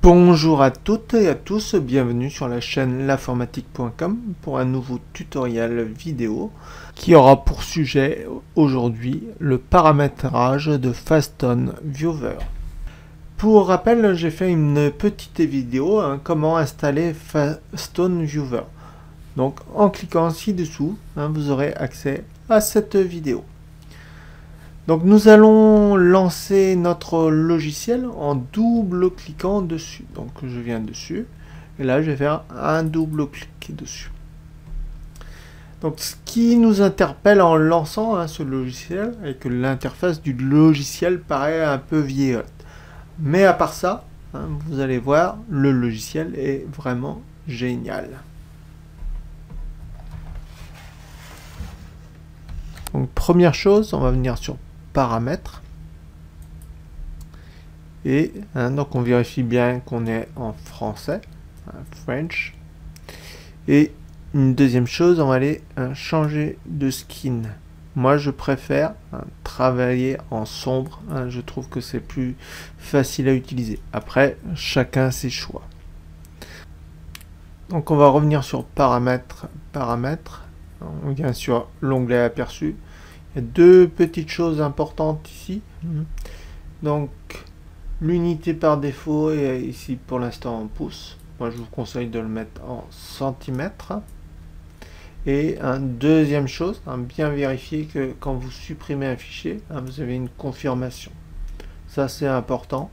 Bonjour à toutes et à tous, bienvenue sur la chaîne l'informatique.com pour un nouveau tutoriel vidéo qui aura pour sujet aujourd'hui le paramétrage de Faston Viewer. Pour rappel, j'ai fait une petite vidéo comment installer Faston Viewer. Donc en cliquant ci-dessous, vous aurez accès à cette vidéo. Donc nous allons lancer notre logiciel en double-cliquant dessus. Donc je viens dessus et là je vais faire un double-clic dessus. Donc ce qui nous interpelle en lançant ce logiciel est que l'interface du logiciel paraît un peu vieillotte. Mais à part ça, vous allez voir, le logiciel est vraiment génial. Donc première chose, on va venir sur paramètres et donc on vérifie bien qu'on est en français, French, et une deuxième chose, on va aller changer de skin. Moi je préfère travailler en sombre, je trouve que c'est plus facile à utiliser. Après chacun ses choix. Donc on va revenir sur paramètres, on vient sur l'onglet aperçu. Il y a deux petites choses importantes ici. Donc l'unité par défaut est ici pour l'instant en pouces. Moi je vous conseille de le mettre en centimètres. Et deuxième chose, bien vérifier que quand vous supprimez un fichier, vous avez une confirmation. Ça c'est important.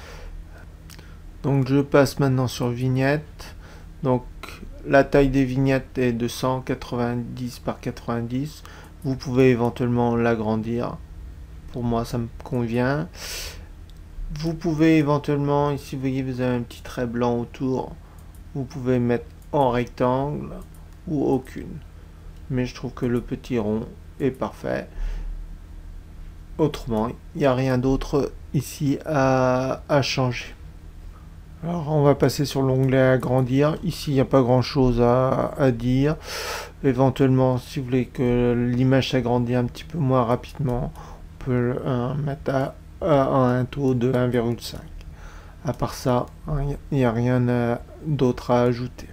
Donc je passe maintenant sur vignette. Donc la taille des vignettes est de 190 par 90. Vous pouvez éventuellement l'agrandir. Pour moi, ça me convient. Vous pouvez éventuellement, ici, vous voyez, vous avez un petit trait blanc autour. Vous pouvez mettre en rectangle ou aucune. Mais je trouve que le petit rond est parfait. Autrement, il n'y a rien d'autre ici à changer. Alors on va passer sur l'onglet agrandir. Ici il n'y a pas grand chose à dire. Éventuellement si vous voulez que l'image s'agrandisse un petit peu moins rapidement, on peut mettre à un taux de 1,5. À part ça, il n'y a rien d'autre à ajouter.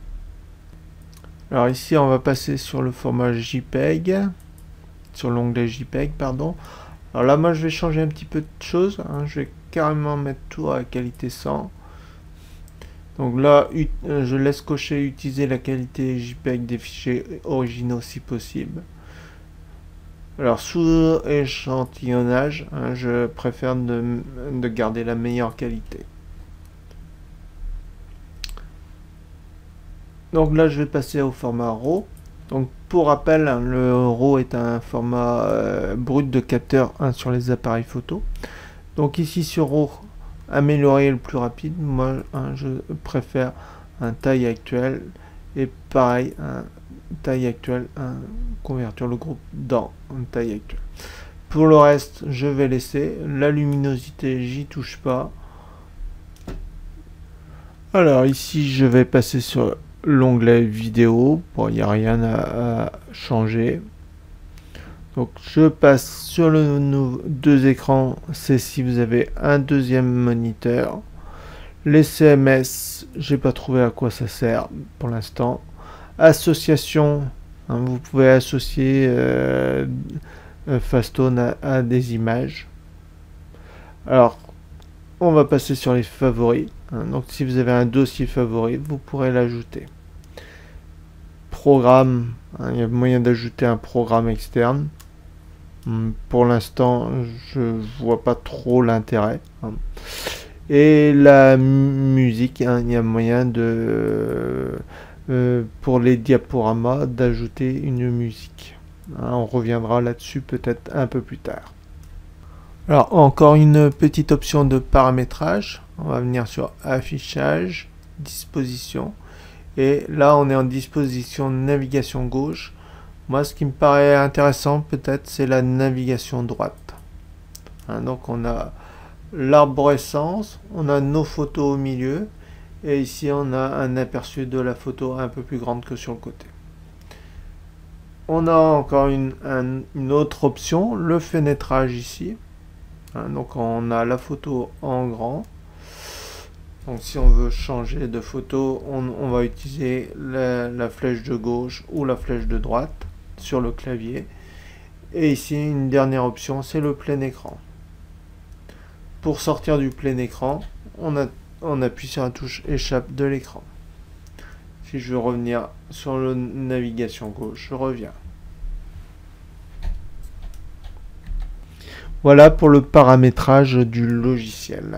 Alors ici on va passer sur le format JPEG, sur l'onglet JPEG pardon. Alors là moi je vais changer un petit peu de choses, je vais carrément mettre tout à qualité 100. Donc là, je laisse cocher utiliser la qualité JPEG des fichiers originaux si possible. Alors sous échantillonnage, je préfère de garder la meilleure qualité. Donc là, je vais passer au format RAW. Donc pour rappel, le RAW est un format brut de capteur sur les appareils photo. Donc ici sur RAW, améliorer le plus rapide, moi je préfère un taille actuelle et pareil taille actuelle, convertir le groupe dans une taille actuelle. Pour le reste je vais laisser la luminosité, j'y touche pas. Alors ici je vais passer sur l'onglet vidéo. Bon, il n'y a rien à changer. Donc je passe sur le deux écrans, c'est si vous avez un deuxième moniteur. Les CMS, j'ai pas trouvé à quoi ça sert pour l'instant. Association, vous pouvez associer Faston à des images. Alors on va passer sur les favoris. Donc si vous avez un dossier favori, vous pourrez l'ajouter. Programme, il y a moyen d'ajouter un programme externe. Pour l'instant, je vois pas trop l'intérêt. Et la musique, il y a moyen de, pour les diaporamas, d'ajouter une musique. On reviendra là-dessus peut-être un peu plus tard. Alors, encore une petite option de paramétrage. On va venir sur affichage, disposition. Et là, on est en disposition navigation gauche. Moi, ce qui me paraît intéressant, peut-être, c'est la navigation droite. Donc, on a l'arborescence, on a nos photos au milieu, et ici, on a un aperçu de la photo un peu plus grande que sur le côté. On a encore une autre option, le fenêtrage ici. Donc, on a la photo en grand. Donc si on veut changer de photo, on va utiliser la flèche de gauche ou la flèche de droite sur le clavier. Et ici, une dernière option, c'est le plein écran. Pour sortir du plein écran, on appuie sur la touche échappe de l'écran. Si je veux revenir sur la navigation gauche, je reviens. Voilà pour le paramétrage du logiciel.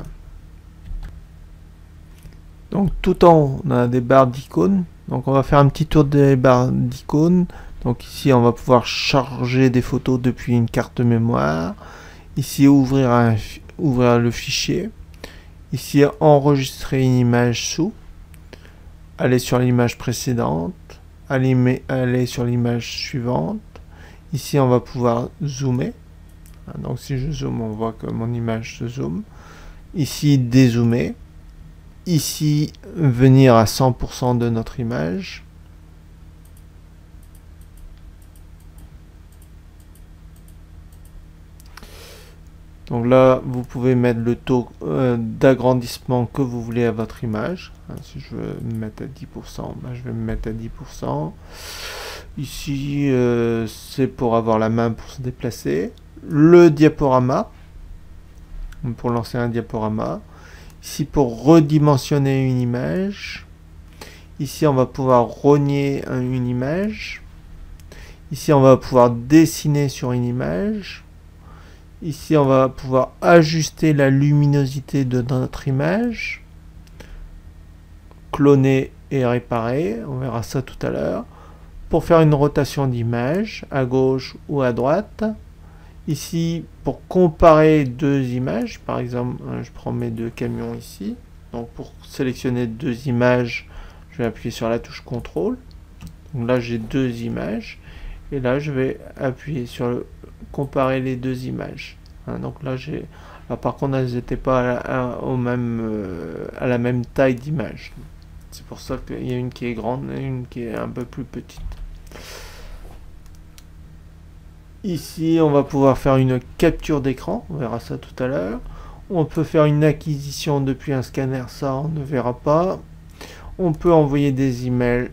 Donc tout en haut, on a des barres d'icônes. Donc on va faire un petit tour des barres d'icônes. Donc ici, on va pouvoir charger des photos depuis une carte mémoire. Ici, ouvrir le fichier. Ici, enregistrer une image sous. Aller sur l'image précédente. Aller sur l'image suivante. Ici, on va pouvoir zoomer. Donc si je zoome, on voit que mon image se zoome. Ici, dézoomer. Ici, venir à 100% de notre image. Donc là, vous pouvez mettre le taux d'agrandissement que vous voulez à votre image. Si je veux me mettre à 10%, je vais me mettre à 10%. Ici, c'est pour avoir la main pour se déplacer. Le diaporama, pour lancer un diaporama. Ici, pour redimensionner une image. Ici, on va pouvoir rogner une image. Ici, on va pouvoir dessiner sur une image. Ici, on va pouvoir ajuster la luminosité de notre image. Cloner et réparer. On verra ça tout à l'heure. Pour faire une rotation d'image, à gauche ou à droite. Ici, pour comparer deux images, par exemple, je prends mes deux camions ici. Donc, pour sélectionner deux images, je vais appuyer sur la touche CTRL. Donc là, j'ai deux images. Et là, je vais appuyer sur le comparer les deux images. Donc là, par contre, elles n'étaient pas à la même taille d'image. C'est pour ça qu'il y a une qui est grande et une qui est un peu plus petite. Ici, on va pouvoir faire une capture d'écran. On verra ça tout à l'heure. On peut faire une acquisition depuis un scanner. Ça, on ne verra pas. On peut envoyer des emails,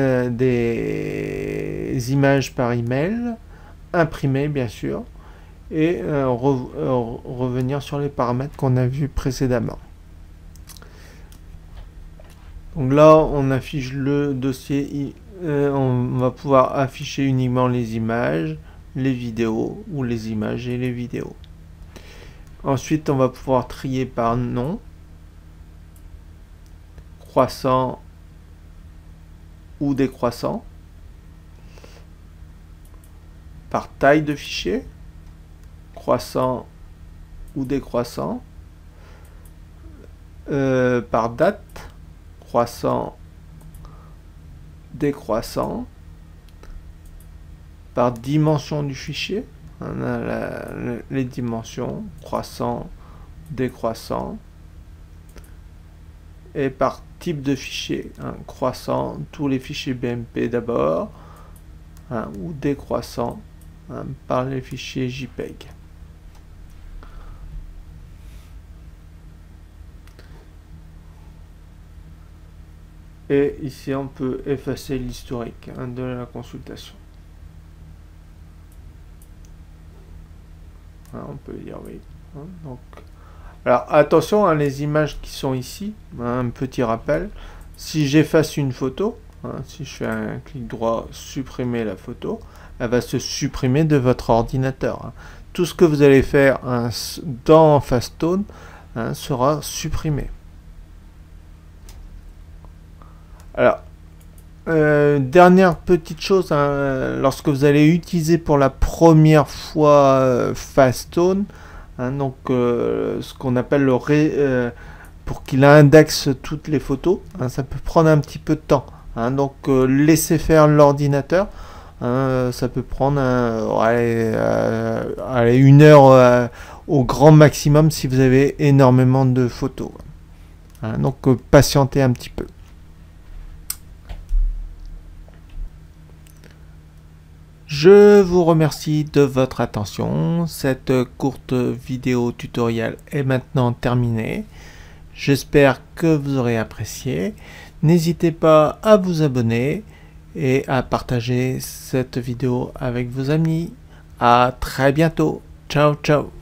des images par email, imprimer bien sûr, et revenir sur les paramètres qu'on a vus précédemment. Donc là, on affiche le dossier. On va pouvoir afficher uniquement les images, les vidéos, ou les images et les vidéos. Ensuite, on va pouvoir trier par nom, croissant ou décroissant, par taille de fichier, croissant ou décroissant, par date, croissant, décroissant, par dimension du fichier, on a les dimensions, croissant, décroissant, et par type de fichier, croissant, tous les fichiers BMP d'abord, ou décroissant, par les fichiers JPEG. Et ici, on peut effacer l'historique de la consultation. On peut dire oui. Donc, alors attention, les images qui sont ici, un petit rappel, si j'efface une photo, si je fais un clic droit, supprimer la photo, elle va se supprimer de votre ordinateur. Tout ce que vous allez faire dans Fastone sera supprimé. Alors, dernière petite chose, lorsque vous allez utiliser pour la première fois Fastone, donc ce qu'on appelle pour qu'il indexe toutes les photos, ça peut prendre un petit peu de temps. Donc laissez faire l'ordinateur, ça peut prendre une heure au grand maximum si vous avez énormément de photos. Donc patientez un petit peu. Je vous remercie de votre attention. Cette courte vidéo tutoriel est maintenant terminée. J'espère que vous aurez apprécié. N'hésitez pas à vous abonner et à partager cette vidéo avec vos amis. À très bientôt. Ciao, ciao.